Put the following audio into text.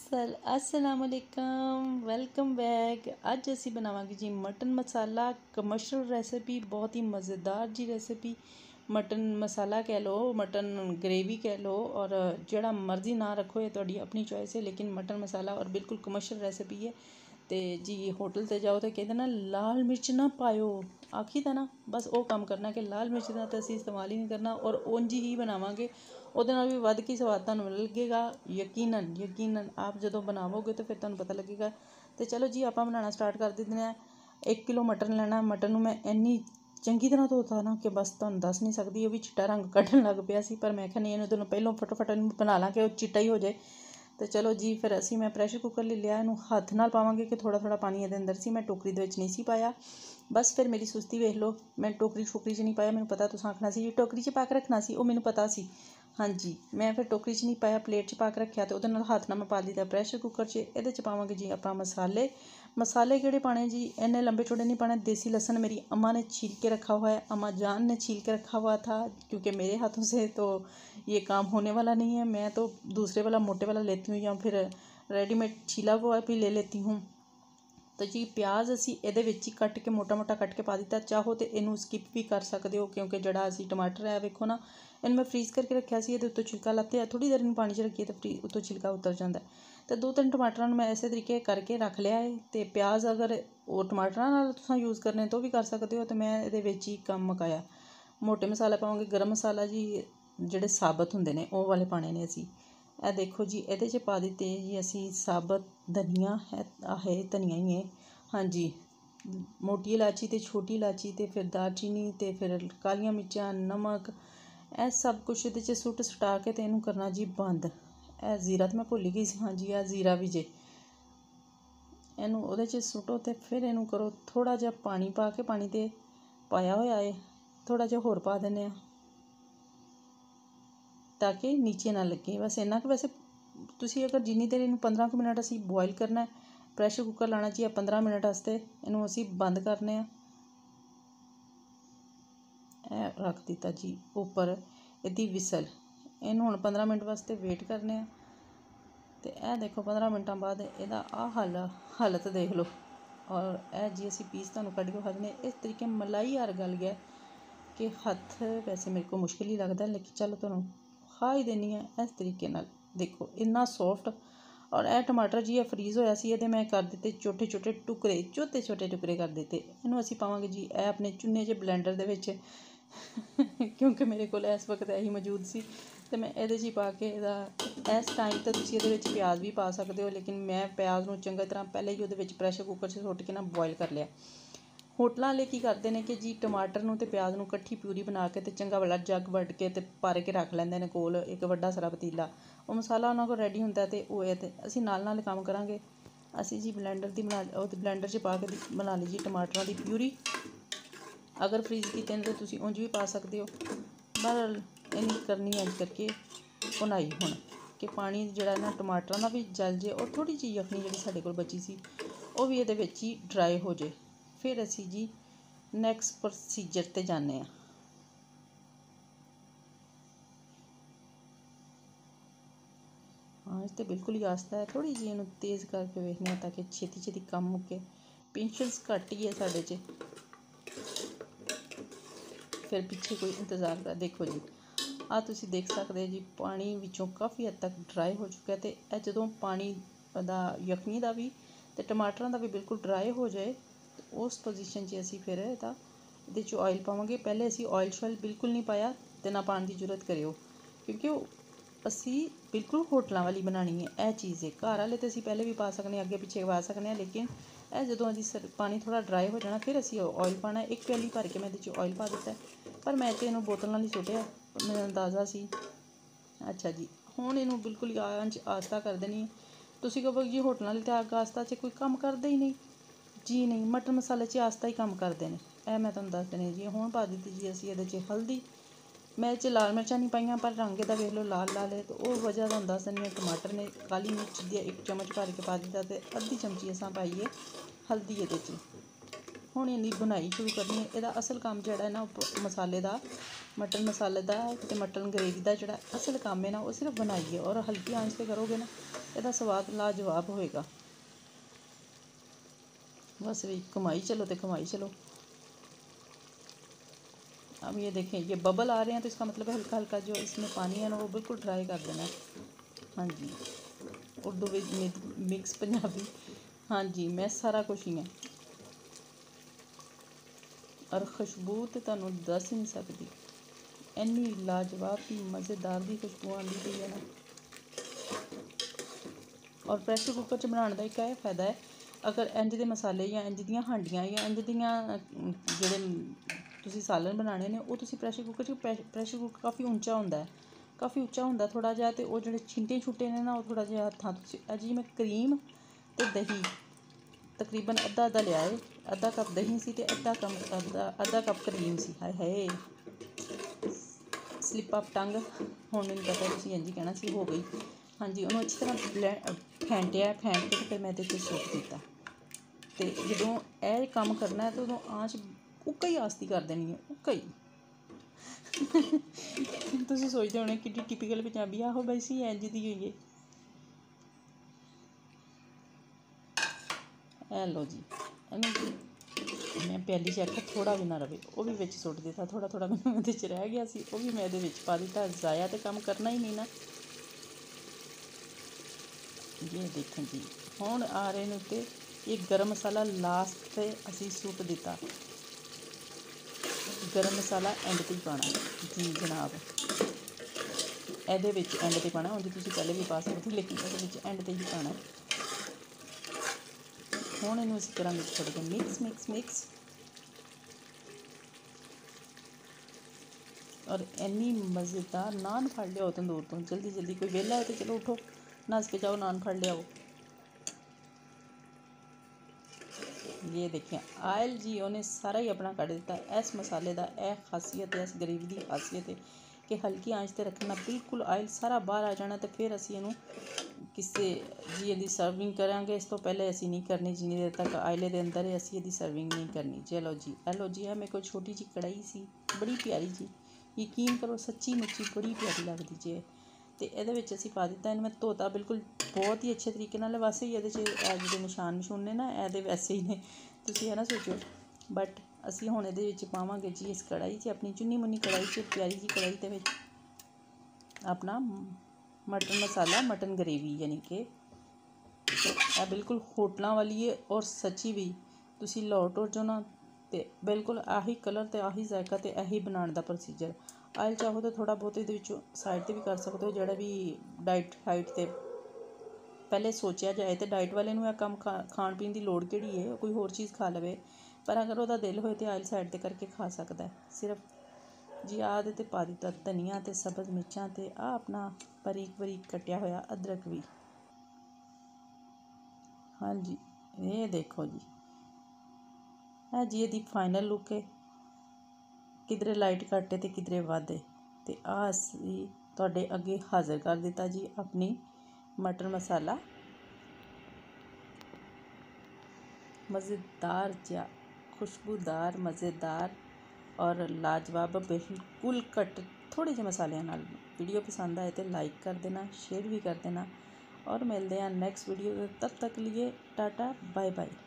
अस्सलामुअलैकुम welcome back. अज असी बनावांगे जी मटन मसाला कमर्शियल रेसिपी, बहुत ही मज़ेदार जी रेसिपी। मटन मसाला कह लो, मटन ग्रेवी कह लो, और जड़ा मर्जी ना रखो, ये तुहाडी अपनी चॉइस है, लेकिन मटन मसाला और बिल्कुल कमर्शियल रेसिपी है। तो जी होटल ते जाओ तो कहते ना लाल मिर्च ना पायो, आखी था ना, बस वो काम करना कि लाल मिर्च का तो असीं इस्तेमाल ही नहीं करना और उंज ही बनावांगे। ਉਹਦੇ ਨਾਲ ਵੀ ਵੱਧ ਕੇ ਸਵਾਦ ਤੁਹਾਨੂੰ ਲੱਗੇਗਾ, ਯਕੀਨਨ ਆਪ ਜਦੋਂ ਬਣਾਵੋਗੇ ਤਾਂ ਫਿਰ ਤੁਹਾਨੂੰ ਪਤਾ ਲੱਗੇਗਾ। ਤੇ ਚਲੋ ਜੀ ਆਪਾਂ ਬਣਾਉਣਾ ਸਟਾਰਟ ਕਰ ਦਿੰਦੇ ਹਾਂ। 1 ਕਿਲੋ ਮਟਨ ਲੈਣਾ। ਮਟਨ ਨੂੰ ਮੈਂ ਇੰਨੀ ਚੰਗੀ ਤਰ੍ਹਾਂ ਧੋਤਾ ਨਾ ਕਿ ਬਸ ਤੁਹਾਨੂੰ ਦੱਸ ਨਹੀਂ ਸਕਦੀ। ਉਹ ਵੀ ਚਿੱਟਾ ਰੰਗ ਕੱਢਣ ਲੱਗ ਪਿਆ ਸੀ, ਪਰ ਮੈਂ ਕਿਹਾ ਨਹੀਂ, ਇਹਨੂੰ ਤੁਹਾਨੂੰ ਪਹਿਲਾਂ ਫਟਾਫਟ ਇਹਨੂੰ ਬਣਾ ਲਾਂ ਕਿ ਉਹ ਚਿੱਟਾ ਹੀ ਹੋ ਜਾਏ। ਤੇ ਚਲੋ ਜੀ ਫਿਰ ਮੈਂ ਪ੍ਰੈਸ਼ਰ ਕੁੱਕਰ ਲੈ ਲਿਆ। ਇਹਨੂੰ ਹੱਥ ਨਾਲ ਪਾਵਾਂਗੇ ਕਿ ਥੋੜ੍ਹਾ ਪਾਣੀ ਇਹਦੇ ਅੰਦਰ ਸੀ, ਮੈਂ ਟੋਕਰੀ ਦੇ ਵਿੱਚ ਨਹੀਂ ਸੀ ਪਾਇਆ। बस फिर मेरी सुस्ती वेख लो, मैं टोकरी शोकरी च नहीं पाया। मैंने पता तुस आखना सी टोकरी च पा के रखना सी, वो मैंने पता सी। हाँ जी, मैं फिर टोकरी च नहीं पाया, प्लेट च पा के रखा। तो वो हाथ नाल मैं पा दिता प्रैशर कुकर च। ये पावांगे जी आप मसाले किहड़े पाने जी, इन्ने लंबे छोटे नहीं पाने। देसी लहसन मेरी अम्मा ने छील के रखा हुआ है, अम्मा जान ने छील के रखा हुआ था, क्योंकि मेरे हाथों से तो ये काम होने वाला नहीं है। मैं तो दूसरे वाला मोटे वाला लेती हूँ या फिर रेडीमेड छीला हुआ भी ले लेती हूँ। तो जी प्याज असी ये कट के मोटा कट के पा दिता। चाहो तो इनू स्किप भी कर सकते हो, क्योंकि जड़ा असी टमाटर है वेखो ना, इन मैं फ्रीज़ करके रखा सी। ये उत्तों छिलका लाते थोड़ी देर इन पानी च रखिए तो उत्तों छिलका उतर जाता है। तो 2-3 टमाटर मैं इस तरीके करके रख लिया है। तो प्याज अगर वो टमाटर नाल तुसीं यूज़ करने तो भी कर सकते हो। तो मैं ये ही कम मुकाया। मोटे मसाले पावांगे, गर्म मसाला जी जिहड़े साबत हुंदे ने वो वाले पाने ने असी। ਇਹ देखो जी ਇਹਦੇ 'ਚ पा दिते जी असी साबत धनिया है धनिया ही है। हाँ जी, मोटी इलायची तो छोटी इलायची तो फिर दालचीनी तो फिर कालियां मिर्चां, नमक, यह सब कुछ ये सुट सटा के तो इनू करना जी बंद। यह जीरा तो मैं भुल गई सी। हाँ जी, यह जीरा भी जे इनू वो सुटो तो फिर इनू करो। थोड़ा जिहा पानी पा के, पानी तो पाया होया है, थोड़ा जिहा होर पा देने ताकि नीचे ना लगे। बस इन्ना कि वैसे तुसी अगर जिन्नी देर इनू 15 मिनट असी बॉयल करना है, प्रैशर कुकर लाना चाहिए 15 मिनट वास्ते। इनू असी बंद करने रख दिता जी उपर इहदी विसल। इनू हुण 15 मिनट वास्ते वेट करने। तो यह देखो 15 मिनटां बाद इहदा हालत देख लो। और यह जी असी पीस तुहानूं कढ के खाने इस तरीके मलाई हर गल गया कि हथ वैसे मेरे को मुश्किल ही लगता, लेकिन चलो तुहानूं खा ही देनी है इस तरीके नाल। देखो इन्ना सॉफ्ट। और यह टमाटर जी फ्रीज़ होया सी, ये मैं कर दिते छोटे छोटे टुकड़े कर दिते। इनू असी पावांगे जी यह अपने चुन्ने जे ब्लैंडर दे विच क्योंकि मेरे को इस वक्त यही मौजूद सी। तो मैं ये ही पा के इस टाइम तो तुसीं इहदे विच प्याज भी पा सकते हो, लेकिन मैं प्याज नूं चंगी तरह पहले ही उहदे विच प्रैशर कुकर च सुट के ना बॉयल कर लिया। होटलों वाले की करते हैं कि जी टमाटर नूं ते प्याज नूं कट्ठी प्यूरी बना के ते चंगा वाला जग वड्ड के ते भर के रख लैंदे ने कोल एक वड्डा सारा पतीला। वो मसाला उन्हां कोल रेडी हुंदा ते ओह है। ते असीं नाल काम करांगे। असीं जी ब्लैंडर च पा के बना ली जी टमाटरां दी प्यूरी। अगर फ्रीज़ कीते तो तुसीं उंज भी पा सकते हो। बहरहाल इन्नी करनी इंज करके भुनाई हुण कि पानी जिहड़ा ना टमाटरां दा भी जल जे और थोड़ी जी यखनी जिहड़ी साडे कोल बची सी वो भी इहदे विच ही ड्राई हो जाए। फिर असी जी नैक्सट प्रोसीजर ते जाने। हाँ इस तो बिल्कुल ही आस्ता है, थोड़ी जी इनू तेज़ करके वेखने ताकि छेती कम मुके। पेशेंस घट ही है साडे च, फिर पिछे कोई इंतज़ार कर। देखो जी आ तुसीं देख सकते जी पानी विचों काफ़ी हद तक ड्राई हो चुका है। तो जदों पानी दा यखनी का भी तो टमाटरां दा भी बिल्कुल ड्राई हो जाए, तो उस पोजीशन च असी फिर इहदे च ऑयल पावांगे। पहले असी ऑयल शॉयल बिल्कुल नहीं पाया तो ना पाने की जरूरत करियो, क्योंकि असी बिल्कुल होटलों वाली बनानी है। यह चीज़ है घर वाले तो असी पहले भी पा सकते, अगे पिछे पा सकते, लेकिन यह जदों असी पानी थोड़ा ड्राई हो जाना फिर असी ऑयल पाना। एक प्याली भर के मैं इहदे च ऑयल पा दिता है, पर मैं तो इनू बोतल नाल ही सुटिया, मेरा अंदाज़ा सी। अच्छा जी हुण इनू बिल्कुल ही आस्ता कर देनी है। तुसीं कहोगे जी होटलों वाले तो अग आस्ता च कोई कम करदे ही नहीं। जी नहीं, मटन मसाले च आस्ता ही कम करते हैं। यह मैं तुहानूं दस देनी जी। हुण पा दी जी असी इहदे च हल्दी। मैं इह च लाल मिर्चां नहीं पाईयां, पर रंग इहदा वेख लो लाल है। तो वह वजह तुहानूं दस दिंदी आं। टमाटर ने काली मिर्च दी 1 चम्मच भर के पा दिता, ते अद्धी चमची असां पाई है हल्दी इहदे च। ਹੁਣ ਇਹਦੀ ਬਣਾਈ ਸ਼ੁਰੂ ਕਰਨੀ ਹੈ। ਇਹਦਾ ਅਸਲ ਕੰਮ ਜਿਹੜਾ ਹੈ ਨਾ ਮਸਾਲੇ ਦਾ, ਮਟਨ ਮਸਾਲੇ ਦਾ ਅਤੇ ਮਟਨ ਗਰੇਵੀ ਦਾ ਜਿਹੜਾ ਅਸਲ ਕੰਮ ਹੈ ਨਾ ਉਹ ਸਿਰਫ ਬਣਾਈ ਹੈ। ਔਰ ਹਲਕੀ ਆਂਚ 'ਤੇ ਕਰੋਗੇ ਨਾ ਇਹਦਾ ਸਵਾਦ ਲਾਜਵਾਬ होएगा। बस भी कमाई चलो तो कमाई चलो। अब ये देखें ये बबल आ रहे हैं तो इसका मतलब है हल्का हल्का जो इसमें पानी है ना वो बिल्कुल ड्राई कर देना है। हाँ जी, उर्दू विच मिक्स पंजाबी, हाँ जी मैं सारा कुछ ही है। और खुशबू तो तुहानू दस ही नहीं सकती, इन्नी लाजवाब की मज़ेदार की खुशबू आती पई है ना। और प्रैशर कुकर च बनाने का एक है फायदा है, अगर इंज दे मसाले या इंज दियां हांडियां या इंज दियां जेह्ड़े तुसीं सालन बनाने ने वो तुसीं प्रैशर कुकर काफ़ी ऊंचा होंदा है, काफ़ी उच्चा होंदा थोड़ा जिहा, ते ओह् जेह्ड़े छिंटे छुट्टे ने ना ओह् थोड़ा जिहा हत्थां तुसीं जी। मैं क्रीम ते दही तकरीबन अद्धा अद्धा लिया है, अद्धा कप दही सी ते अद्धा कप क्रीम सी। हाय हाय स्लिप ऑफ टंग, हुण मैनूं पता तुसीं इंज कहना सी, हो गई। हाँ जी, उन्होंने अच्छी तरह फेंटिया, फेंट के फिर मैं इहदे सुੱਟ दिता। तो जदों यह काम करना है तो उदों आँच उक्का ही आस्ती कर देनी है, उक्का ही। तुसीं सोचदे होने कि टिपिकल पंजाबी, आहो बई सी इंज दी होई है। लो जी, मैं प्याली च आखिया थोड़ा भी ना रवे, वो भी विच सुੱਟ दिता। थोड़ा थोड़ा मैनूं इहदे च रह गया सी, वो भी मैं इहदे विच पा दिता। ज़ाया तो काम करना ही नहीं ना। ये देखें जी, हुण आ रहे हैं उत्ते ये गरम मसाला लास्ट पे असी सुੱਟ दिता। गरम मसाला एंड ते पाना जी जनाब, एहदे विच एंड ते पाना। उंज तुसीं पहले भी पा सकदे हो लेकिन एहदे विच एंड ते ही पाना। हुण इहनूं असीं करांगे थोड़ा जिहा मिक्स मिक्स मिक्स। और इन्नी मज़ेदार नान फड़ लियाओ तंदूर तो जल्दी जल्दी, कोई वेला है तो चलो उठो नस के जाओ नान फड़ लियाओ। ये देखें आयल जी उन्हें सारा ही अपना कढ़ दिता। इस मसाले का यह खासियत है, इस ग्रेवी की खासियत है कि हल्की आंच ते रखना, बिल्कुल आयल सारा बाहर आ जाना। तो फिर असी इनू किसी जी इहदी सर्विंग करांगे। इस तो पहले असी नहीं करनी, जिन्नी देर तक आयले दे अंदर है असी इहदी सर्विंग नहीं करनी। चलो जी, हेलो जी, है मेरे को छोटी जी कढ़ाई सी, बड़ी प्यारी जी, यकीन करो सच्ची मुच्ची बड़ी प्यारी लगती जी। तो ये असी पा दिता, इन मैं धोता बिल्कुल बहुत ही अच्छे तरीके नाल। वैसे ही ये जो निशान निशून ने ना ये वैसे ही ने, तुसीं है ना सोचो। बट असी हुण इहदे विच पावांगे जी इस कढ़ाई च, अपनी चुन्नी मुन्नी कढ़ाई च, प्यारी जी कढ़ाई दे विच अपना मटन मसाला, मटन ग्रेवी, यानी कि यह बिल्कुल होटलों वाली है। और सच्ची भी तुसीं लाहौर टूर जाओ ना तो बिल्कुल आही कलर तो आही जायका तो यही बनाने का प्रोसीजर। आयल चाहो तो थोड़ा बहुत ये साइड पर भी कर सकते हो, जोड़ा भी डाइट हाइट से पहले सोचा जाए तो डाइट वाले नूं कम खाण पीण की लोड़ किहड़ी है, कोई होर चीज़ खा लवे। पर अगर वह दिल होए तो आयल साइड पर करके खा सकता है। सिर्फ जी आह दे पा दिता धनिया तो सब्ज़ मिर्चां तो आ अपना बारीक बारीक कटिया होया अदरक भी। हाँ जी, ये देखो जी, है जी ये फाइनल लुक है। किधरे लाइट घट है तो किधरे वध है। तो आ असी तुहाडे अगे हाज़र कर दिता जी अपनी मटन मसाला, मज़ेदार जा, खुशबूदार, मज़ेदार और लाजवाब, बिल्कुल घट थोड़े जे मसालियां नाल। वीडियो पसंद आए तो लाइक कर देना, शेयर भी कर देना और मिलते हैं नेक्स्ट वीडियो। तब तक लिए टाटा बाय बाय।